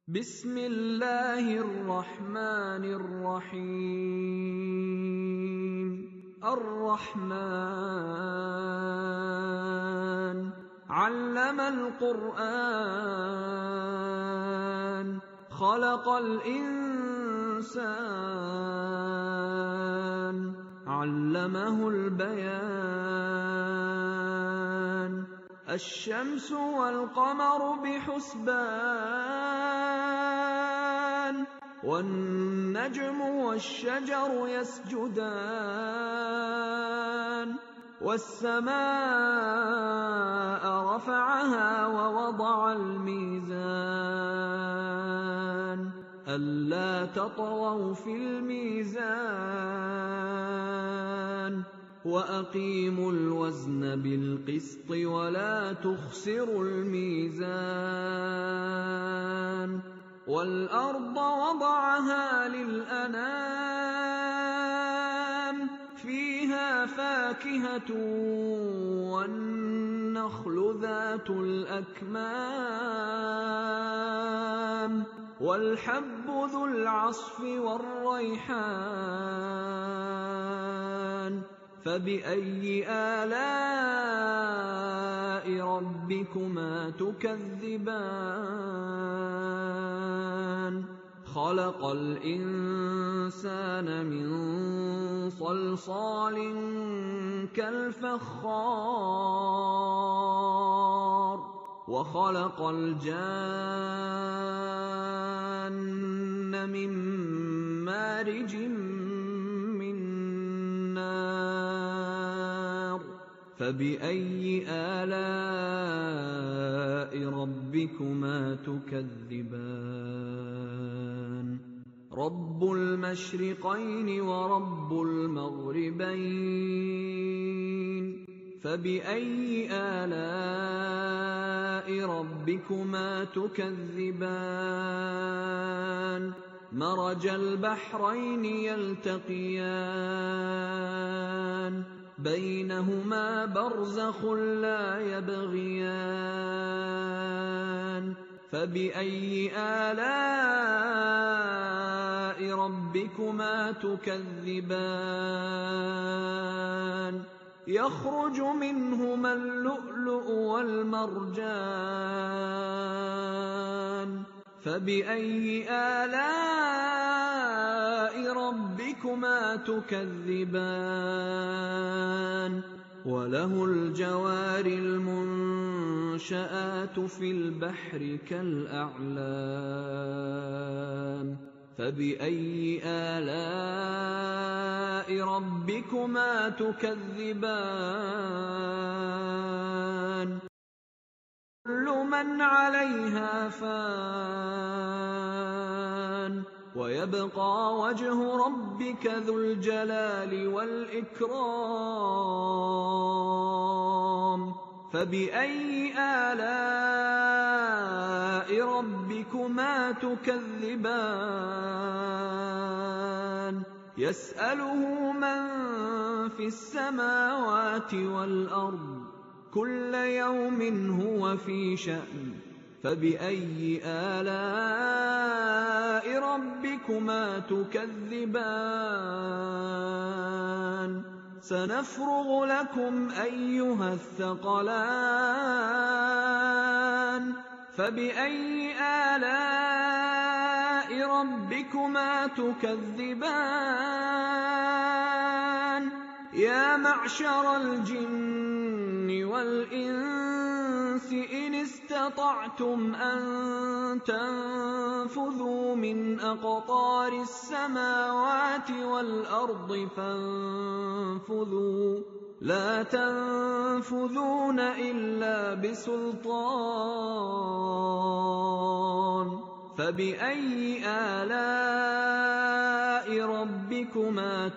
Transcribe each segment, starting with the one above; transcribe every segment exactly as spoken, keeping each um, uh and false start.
بسم الله الرحمن الرحيم الرحمن علم القرآن خلق الإنسان علمه البيان الشمس والقمر بحسبان والنجم والشجر يسجدان والسماء رفعها ووضع الميزان ألا تطغوا في الميزان وأقيموا الوزن بالقسط ولا تخسروا الميزان والأرض وضعها للأنام فيها فاكهة والنخل ذات الأكمام والحب ذو العصف والريحان فبأي آلاء ربكما تكذبان خلق الإنسان من صلصال كالفخار وخلق الجان من مارج من نار فبأي آلاء ربكما تكذبان رب المشرقين ورب المغربين فبأي آلاء ربكما تكذبان مرج البحرين يلتقيان بينهما برزخ لا يبغيان فبأي آلاء ربكما تكذبان يخرج منهما اللؤلؤ والمرجان فبأي آلاء ربكما تكذبان وله الجوار المنشآت في البحر كالأعلام فبأي آلاء ربكما تكذبان كل من عليها فان ويبقى وجه ربك ذو الجلال والإكرام فبأي آلاء ربكما تكذبان يسأله من في السماوات والأرض كل يوم هو في شأن فبأي آلاء ربكما تكذبان سنفرغ لكم أيها الثقلان فبأي آلاء ربكما تكذبان يا معشر الجن والإنس إن استطعتم أن تنفذوا من أقطار السماوات والأرض فانفذوا لا تنفذون إلا بسلطان فبأي آلاء ربكما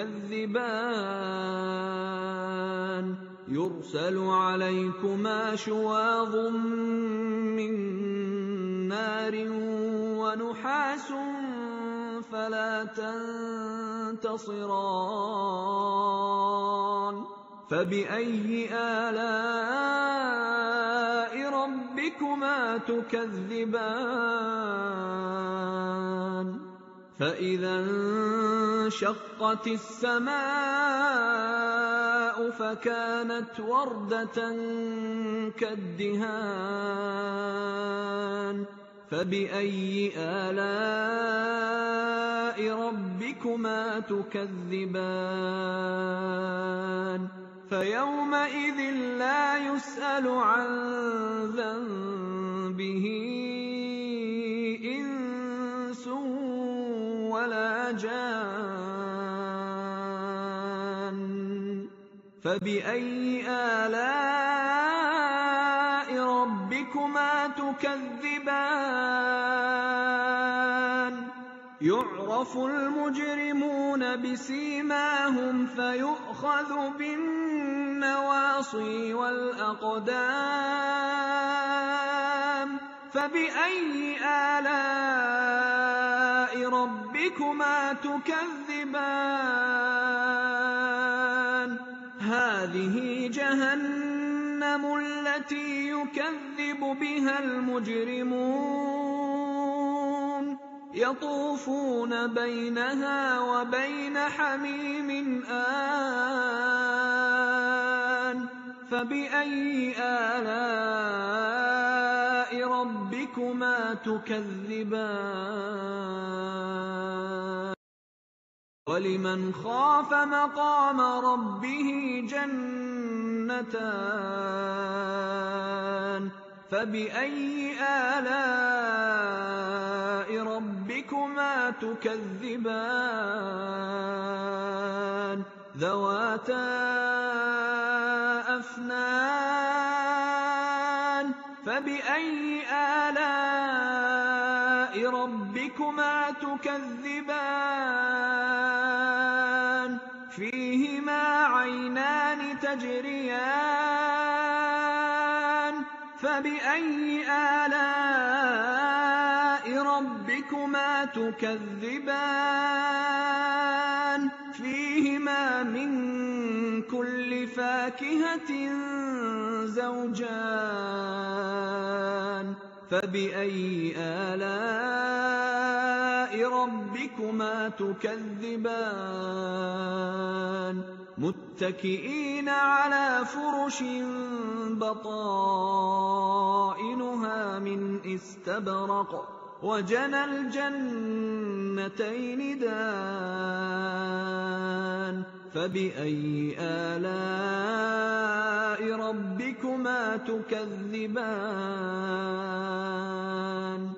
تكذبان يرسل عليكما شواظ من نار ونحاس فلا تنتصران فبأي آلاء ربكما تكذبان فإذا انشقت السماء فكانت وردة كالدهان فبأي آلاء ربكما تكذبان فيومئذ لا يسأل عن ذنبه إنس ولا جان فبأي آلاء ربكما تكذبان يعرف المجرمون بسيماهم فيؤخذ بالنواصي والأقدام فبأي آلاء ربكما تكذبان هذه جهنم التي يكذب بها المجرمون يطوفون بينها وبين حميم آن فبأي آلاء ربكما تكذبان ولمن خاف مقام ربه جنتان فبأي آلاء ربكما تكذبان ذواتا أفنان فبأي آلاء ربكما تكذبان فيهما عينان تجريان فبأي آلاء ربكما تكذبان فيهما من كل فاكهة زوجان فبأي آلاء ربكما تكذبان متكئين على فرش بطائنها من استبرق وجنى الجنتين دان فبأي آلاء ربكما تكذبان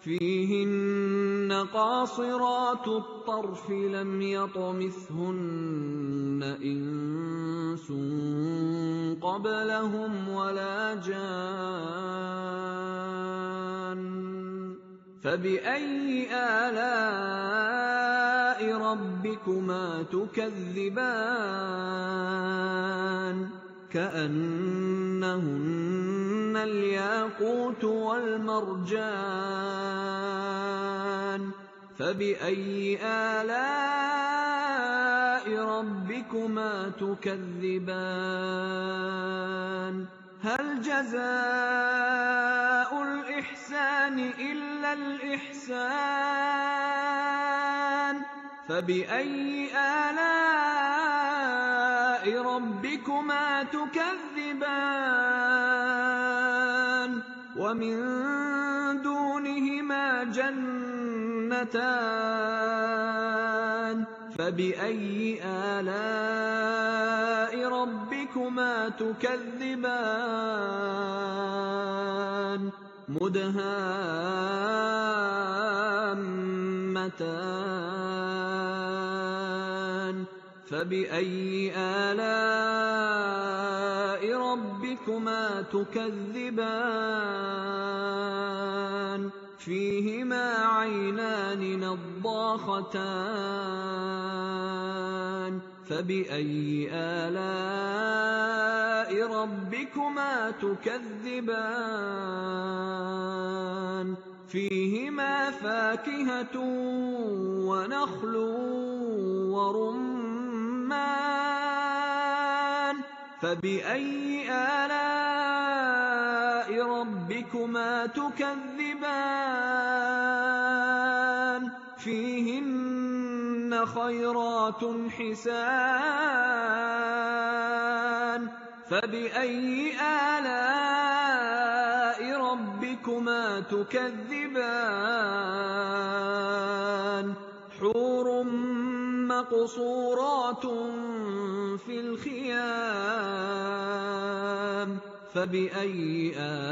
فيهن قاصرات الطرف لم يطمثهن إنس قبلهم ولا جان فبأي آلاء ربكما تكذبان كأنهن الياقوت والمرجان فبأي آلاء ربكما تكذبان هل جزاء الإحسان إلا الإحسان فبأي آلاء ربكما تكذبان ومن دونهما جنتان فبأي آلاء ربكما تكذبان مدهامتان فبأي آلاء ربكما تكذبان فيهما عينان نضاختان فبأي آلاء ربكما تكذبان فيهما فاكهة ونخل ورمان فبأي آلاء آلاء ربكما تكذبان فيهن خيرات حسان فبأي آلاء ربكما تكذبان حور مقصورات في الخيام فبأي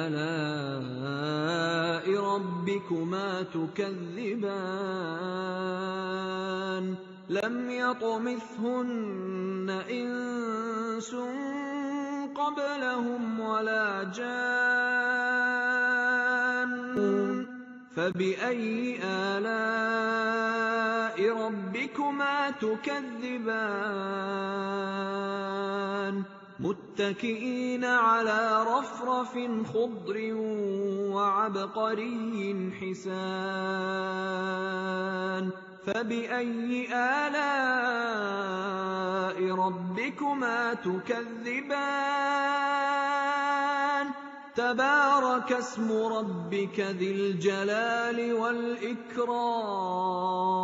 آلاء ربكما تكذبان لم يطمثهن إنس قبلهم ولا جان فبأي آلاء ربكما تكذبان متكئين على رفرف خضر وعبقري حسان فبأي آلاء ربكما تكذبان تبارك اسم ربك ذي الجلال والإكرام